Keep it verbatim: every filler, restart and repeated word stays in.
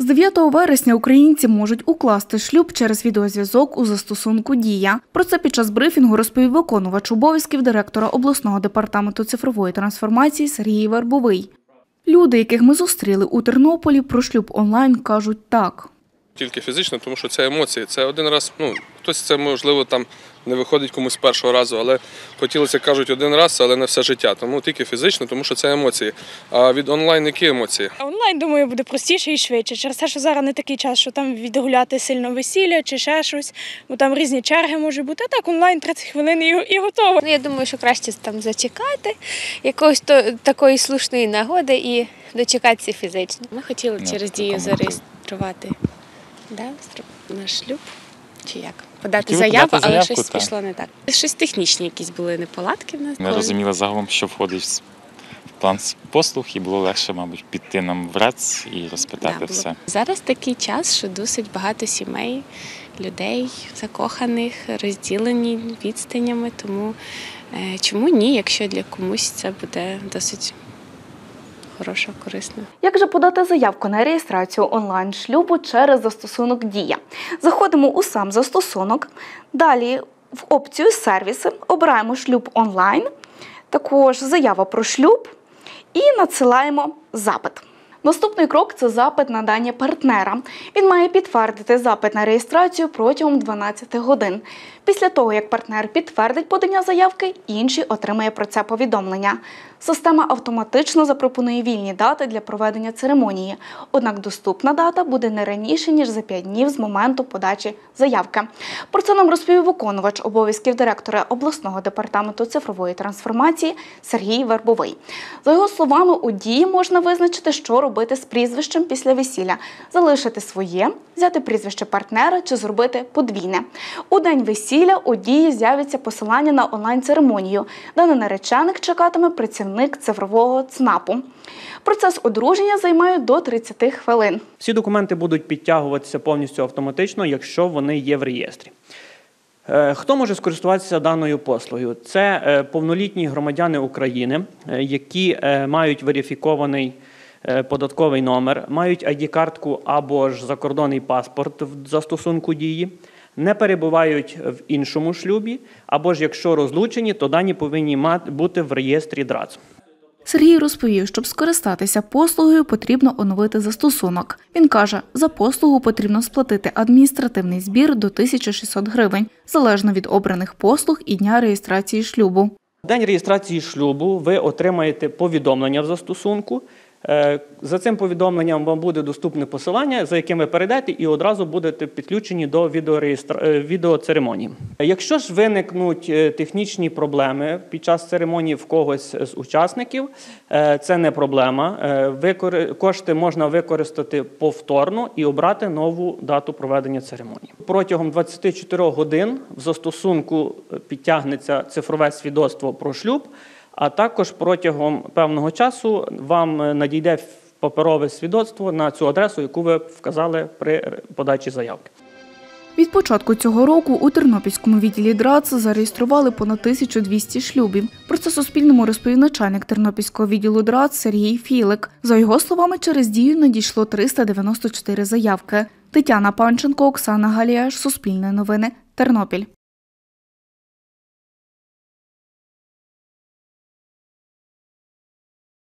З дев'ятого вересня українці можуть укласти шлюб через відеозв'язок у застосунку «Дія». Про це під час брифінгу розповів виконувач обов'язків директора обласного департаменту цифрової трансформації Сергій Вербовий. Люди, яких ми зустріли у Тернополі, про шлюб онлайн кажуть так. Тільки фізично, тому що це емоції. Це один раз, ну, хтось це, можливо, там не виходить комусь з першого разу, але хотілося, кажуть, один раз, але не все життя. Тому тільки фізично, тому що це емоції. А від онлайн які емоції? Онлайн, думаю, буде простіше і швидше. Через те, що зараз не такий час, що там відгуляти сильно весілля чи ще щось, бо там різні черги можуть бути. А так онлайн тридцять хвилин і, і готово. Я думаю, що краще там зачекати якоїсь то, такої слушної нагоди і дочекатися фізично. Ми хотіли Ну, через дію зареєструвати да, наш шлюб, чи як? Подати Хотіли заяву, подати але заявку, щось так. пішло не так. Щось технічні якісь були неполадки в нас. Ми розуміли загалом, що входить в план послуг, і було легше, мабуть, піти нам в РЕЦ і розпитати Да, все. Зараз такий час, що досить багато сімей, людей закоханих, розділені відстанями, тому е, чому ні, якщо для комусь це буде досить хорошо, корисно. Як же подати заявку на реєстрацію онлайн-шлюбу через застосунок «Дія»? Заходимо у сам застосунок, далі в опцію «Сервіси», обираємо «Шлюб онлайн», також «Заява про шлюб» і надсилаємо запит. Наступний крок – це запит на дані партнера. Він має підтвердити запит на реєстрацію протягом дванадцяти годин. Після того, як партнер підтвердить подання заявки, інший отримає про це повідомлення. Система автоматично запропонує вільні дати для проведення церемонії. Однак доступна дата буде не раніше, ніж за п'ять днів з моменту подачі заявки. Про це нам розповів виконувач обов'язків директора обласного департаменту цифрової трансформації Сергій Вербовий. За його словами, у «Дії» можна визначити, що робити з прізвищем після весілля. Залишити своє, взяти прізвище партнера чи зробити подвійне. У день весілля у «Дії» з'явиться посилання на онлайн-церемонію, де на наречених чекатиме працівник цифрового ЦНАПу. Процес одруження займає до тридцяти хвилин. Всі документи будуть підтягуватися повністю автоматично, якщо вони є в реєстрі. Хто може скористуватися даною послугою? Це повнолітні громадяни України, які мають верифікований податковий номер, мають ай ді-картку або ж закордонний паспорт в застосунку «Дії», не перебувають в іншому шлюбі, або ж якщо розлучені, то дані повинні бути в реєстрі ДРАЦ. Сергій розповів, щоб скористатися послугою, потрібно оновити застосунок. Він каже, за послугу потрібно сплатити адміністративний збір до тисячі шістсот гривень, залежно від обраних послуг і дня реєстрації шлюбу. В день реєстрації шлюбу ви отримаєте повідомлення в застосунку. За цим повідомленням вам буде доступне посилання, за яким ви перейдете і одразу будете підключені до відеоцеремонії. Якщо ж виникнуть технічні проблеми під час церемонії в когось з учасників, це не проблема. Кошти можна використати повторно і обрати нову дату проведення церемонії. Протягом двадцяти чотирьох годин в застосунку підтягнеться цифрове свідоцтво про шлюб, а також протягом певного часу вам надійде паперове свідоцтво на цю адресу, яку ви вказали при подачі заявки. Від початку цього року у Тернопільському відділі ДРАЦ зареєстрували понад тисячу двісті шлюбів. Про це Суспільному розповів начальник Тернопільського відділу ДРАЦ Сергій Філик. За його словами, через «Дію» надійшло триста дев'яносто чотири заявки. Тетяна Панченко, Оксана Галіяш, Суспільне новини, Тернопіль.